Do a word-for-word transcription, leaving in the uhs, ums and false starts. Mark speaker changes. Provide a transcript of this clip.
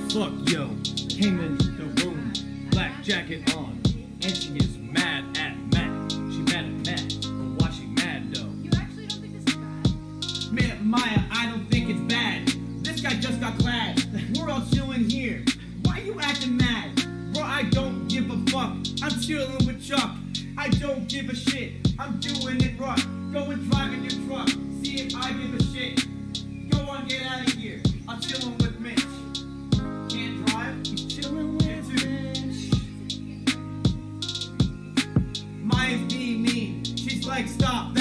Speaker 1: fuck, yo? Came in the room, black jacket on, and she is mad at Matt. She mad at Matt, but why she mad though?
Speaker 2: You actually don't think this is bad?
Speaker 3: Man, Maya, I don't think it's bad. This guy just got glad. We're all chilling here. Why you acting mad? Bro, I don't give a fuck. I'm chilling with Chuck. I don't give a shit. I'm doing it right. Go and drive in your truck. See if I give a shit. Go on, get out of here. I'm chilling with Mitch. Can't drive? He's chilling with Mitch. Maya's being mean. She's like, stop.